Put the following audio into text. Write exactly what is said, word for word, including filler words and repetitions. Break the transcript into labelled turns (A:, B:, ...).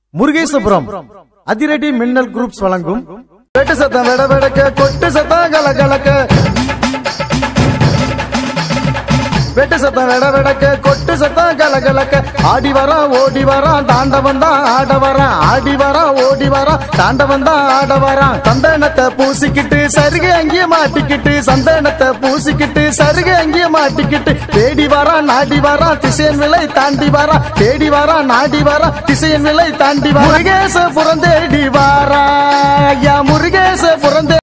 A: முருகேசபுரம் அதிரடி மின்னல் குரூப்ஸ் வழங்கும் வெட்டு சத்தம் வெட வெடக்க கொட்டு சத்தம் கல கலக்க வெட்டு சத்தம் வெட வெடக்க கொட்டு சத்தம் கல கலக்க ஆடி வரா ஓடி வரா தாண்டவன் தான் ஆட வரான் ஆடி வரா ஓடி வரா தாண்டவன் தான் ஆட வரான் சந்தனத்தை பூசிக்கிட்டு சருகை அங்கேயே மாட்டிக்கிட்டு சந்தனத்தை பூசிக்கிட்டு சருகை அங்கேயே மாட்டிக்கிட்டு தேடி வரா நாடி வரா திசையன் விலை தாண்டி வரா தேடி வரா நாடி வரா திசையன் விலை தாண்டி வரா முருகேசபுரம் தேடி வாரா ஐயா முருகேசபுரம்